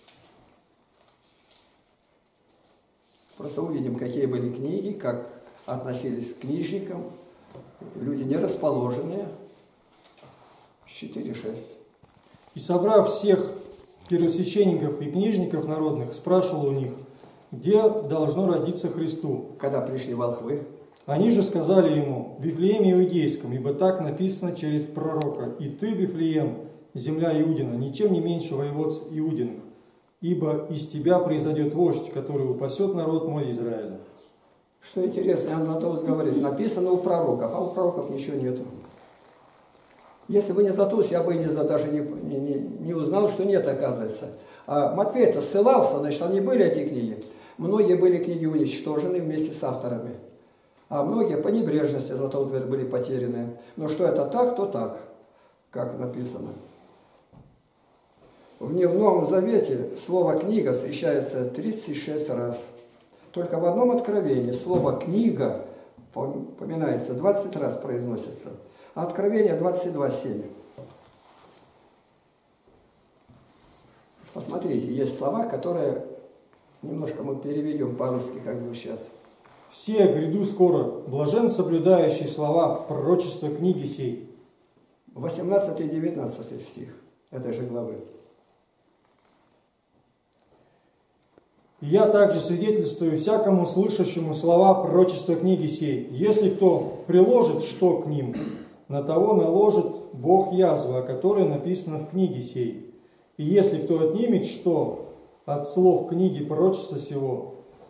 S1: Просто увидим, какие были книги, как относились к книжникам. Люди не расположенные. четыре шесть.
S2: И собрав всех первосвященников и книжников народных, спрашивал у них, где должно родиться Христу.
S1: Когда пришли волхвы.
S2: Они же сказали ему, в Вифлееме Иудейском, ибо так написано через пророка, и ты, Вифлеем, земля Иудина, ничем не меньше воеводств Иудиных, ибо из тебя произойдет вождь, который упасет народ мой Израиля.
S1: Что интересно, Иоанн Златоуст говорит, написано у пророков, а у пророков ничего нету. Если бы не Златоуст, я бы и не, даже не, не, не узнал, что нет, оказывается. А Матфей-то ссылался, значит, там не были эти книги. Многие были книги уничтожены вместе с авторами. А многие по небрежности, Златоуст говорит, были потеряны. Но что это так, то так, как написано. В Новом Завете слово «книга» встречается тридцать шесть раз. Только в одном откровении слово «книга» поминается, двадцать раз произносится. А Откровение двадцать два семь. Посмотрите, есть слова, которые немножко мы переведем по-русски, как звучат.
S2: «Все гряду скоро, блажен соблюдающий слова пророчества книги сей».
S1: восемнадцатый и девятнадцатый стих этой же главы.
S2: «Я также свидетельствую всякому слышащему слова пророчества книги сей. Если кто приложит что к ним, на того наложит Бог язву, о которой написано в книге сей. И если кто отнимет что от слов книги пророчества сего,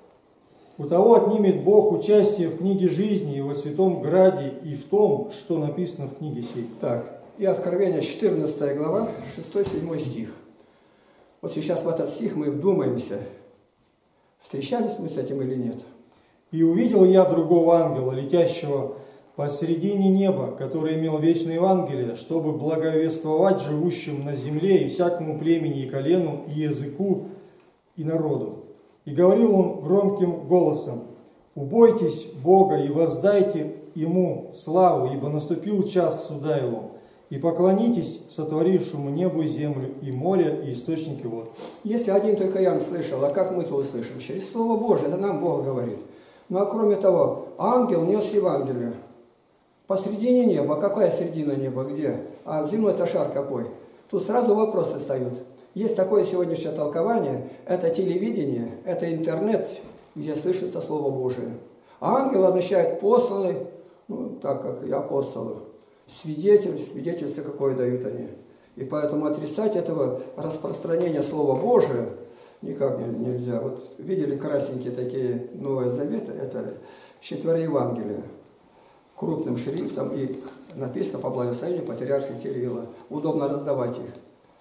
S2: у того отнимет Бог участие в книге жизни и во святом граде и в том, что написано в книге сей».
S1: Так, и Откровение, четырнадцатая глава, шестой-седьмой стих. Вот сейчас в этот стих мы вдумаемся, встречались мы с этим или нет.
S2: «И увидел я другого ангела, летящего посредине неба, который имел вечное Евангелие, чтобы благовествовать живущим на земле и всякому племени и колену, и языку, и народу. И говорил он громким голосом: убойтесь Бога и воздайте Ему славу, ибо наступил час суда Его, и поклонитесь сотворившему небо и землю, и море, и источники вод».
S1: Если один только Иоанн слышал, а как мы-то услышим? Через Слово Божие, это нам Бог говорит. Ну а кроме того, ангел нес Евангелие. Посредине неба. Какая середина неба? Где? А земной-то шар какой? Тут сразу вопросы встают. Есть такое сегодняшнее толкование, это телевидение, это интернет, где слышится Слово Божие. А ангел означает посланный, ну так как и апостолы. Свидетель, свидетельство какое дают они. И поэтому отрицать этого распространения Слова Божия никак нельзя. Вот видели красненькие такие Новые Заветы, это четверо Евангелия. Крупным шрифтом и написано по благословению патриарха Кирилла. Удобно раздавать их.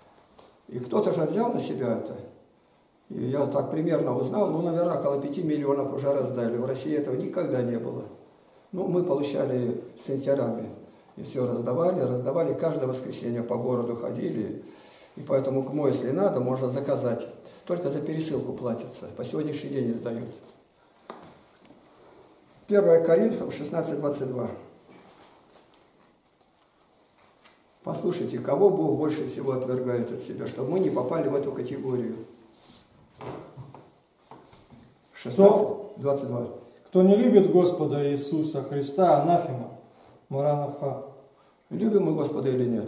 S1: И кто-то же взял на себя это. И я так примерно узнал, ну, наверное, около пяти миллионов уже раздали. В России этого никогда не было. Ну, мы получали центнерами. И все раздавали, раздавали. Каждое воскресенье по городу ходили. И поэтому, кому, если надо, можно заказать. Только за пересылку платится. По сегодняшний день издают. первое Коринфянам шестнадцать двадцать два. Послушайте, кого Бог больше всего отвергает от себя, чтобы мы не попали в эту категорию. шестнадцать двадцать два.
S2: «Кто не любит Господа Иисуса Христа, анафема, маранафа».
S1: Любим мы Господа или нет?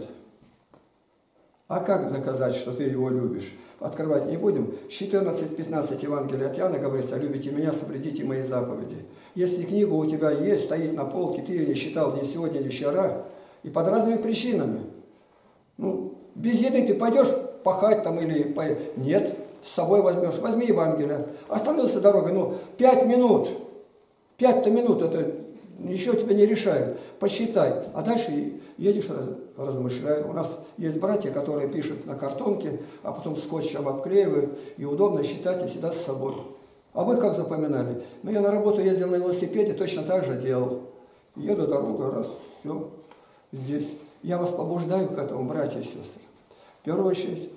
S1: А как доказать, что ты его любишь? Открывать не будем. четырнадцать пятнадцать Евангелия от Иоанна говорится: любите меня, соблюдите мои заповеди. Если книга у тебя есть, стоит на полке, ты ее не читал ни сегодня, ни вчера, и под разными причинами. Ну, без еды ты пойдешь пахать там или... По... Нет, с собой возьмешь. Возьми Евангелие. Остановился дорогой, ну, пять минут. Пять-то минут, это ничего тебя не решает. Посчитай. А дальше едешь, раз, размышляй. У нас есть братья, которые пишут на картонке, а потом скотчем обклеивают. И удобно считать и всегда с собой. А вы как запоминали? Ну, я на работу ездил на велосипеде, точно так же делал. Еду дорогу, раз, все, здесь. Я вас побуждаю к этому, братья и сестры. В первую очередь,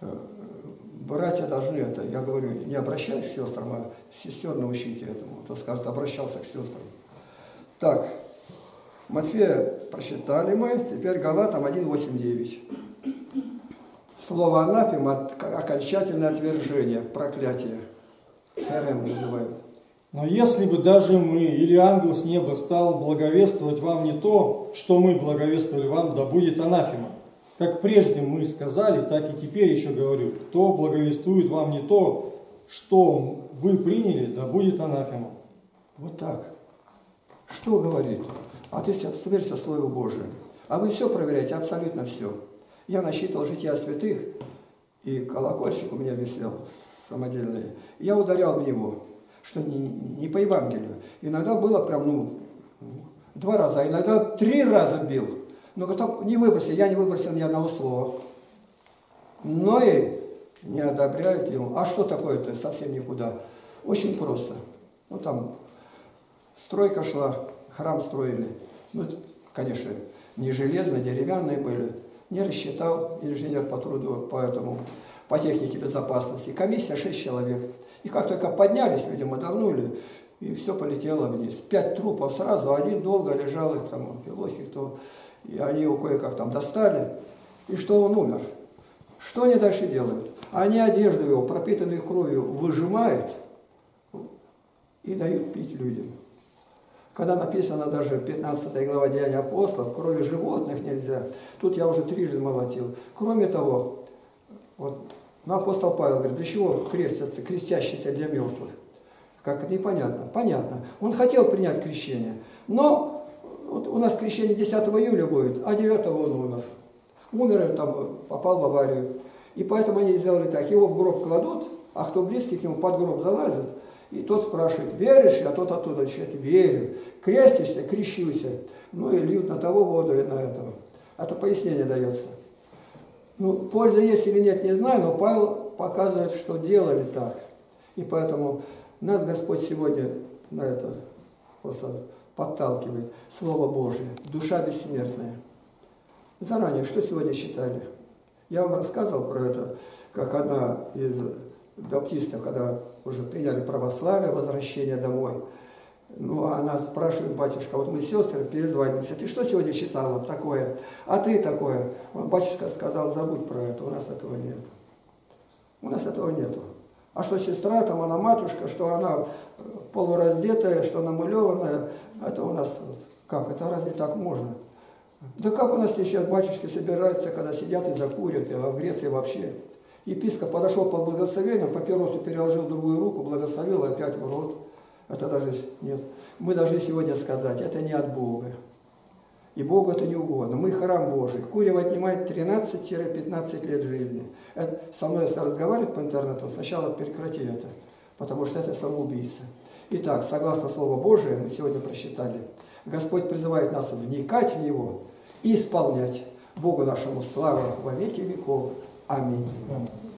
S1: братья должны это, я говорю, не обращаясь к сестрам, а сестер научите этому. Кто скажет, обращался к сестрам. Так, Матфея прочитали мы, теперь Галатам один восемь девять. Слово анафема – окончательное отвержение, проклятие. Херем называют.
S2: «Но если бы даже мы или ангел с неба стал благовествовать вам не то, что мы благовествовали вам, да будет анафема. Как прежде мы сказали, так и теперь еще говорю, кто благовествует вам не то, что вы приняли, да будет анафема».
S1: Вот так. Что говорит? А ты сверься Слову Божию. А вы все проверяете, абсолютно все. Я насчитывал жития святых, и колокольчик у меня висел самодельный. Я ударял в него, что не, не по Евангелию. Иногда было прям, ну, два раза, а иногда три раза бил. Но потом не выбросил, я не выбросил ни одного слова. Но и не одобряют ему. А что такое-то? Совсем никуда. Очень просто. Ну там стройка шла, храм строили. Ну, конечно, не железные, деревянные были. Не рассчитал инженер по труду, поэтому по технике безопасности. Комиссия шесть человек. И как только поднялись, видимо, давнули, и все полетело вниз. Пять трупов сразу, один долго лежал, их там пилохи, кто... И они его кое-как там достали, и что он умер. Что они дальше делают? Они одежду его, пропитанную кровью, выжимают и дают пить людям. Когда написано даже пятнадцатая глава Деяния апостолов, крови животных нельзя. Тут я уже трижды молотил. Кроме того, вот, ну, апостол Павел говорит, для чего крестятся, крестящиеся для мертвых? Как это непонятно? Понятно. Он хотел принять крещение, но вот у нас крещение десятого июля будет, а девятого он умер. Умер, там, попал в аварию. И поэтому они сделали так, его в гроб кладут, а кто близкий к нему под гроб залазит, и тот спрашивает, веришь? А тот оттуда отвечает, верю. Крестишься? Крещуся. Ну и льют на того воду и на этого. Это пояснение дается. Ну, польза есть или нет, не знаю, но Павел показывает, что делали так. И поэтому нас Господь сегодня на это просто подталкивает. Слово Божие, душа бессмертная. Заранее, что сегодня читали? Я вам рассказывал про это, как одна из баптистов, когда уже приняли православие, возвращение домой. Ну, она спрашивает, батюшка, вот мы сестры перезваниваемся, ты что сегодня читала такое? А ты такое? Он, батюшка сказал, забудь про это, у нас этого нет. У нас этого нету. А что сестра, там она матушка, что она полураздетая, что она мылеванная, это у нас, как, это разве так можно? Да как у нас сейчас батюшки собираются, когда сидят и закурят, а в Греции вообще. Епископ подошел под благословением, папиросу переложил в другую руку, благословил, и опять в рот. Это даже нет. Мы должны сегодня сказать, это не от Бога. И Богу это не угодно. Мы храм Божий. Курево отнимает тринадцать-пятнадцать лет жизни. Это, со мной если разговаривать по интернету, сначала прекрати это, потому что это самоубийца. Итак, согласно Слову Божию, мы сегодня прочитали, Господь призывает нас вникать в Него и исполнять. Богу нашему славу во веки веков. Аминь.